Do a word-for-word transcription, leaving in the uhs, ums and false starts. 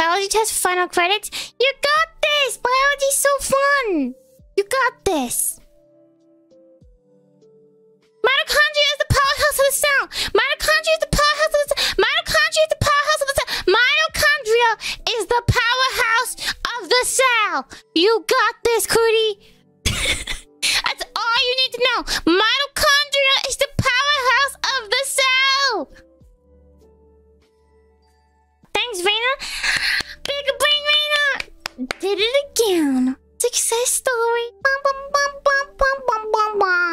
Biology test final credits. You got this! Biology's so fun! You got this! Mitochondria is the powerhouse of the cell! Mitochondria is the powerhouse of the cell! Mitochondria is the powerhouse of the cell! Mitochondria is the powerhouse of the cell! You got this, Cootie! That's all you need to know! Mitochondria is the powerhouse of the cell! Thanks, Reina! Big brain, Reina! Did it again! Success story! Bum, bum, bum, bum, bum, bum, bum, bum.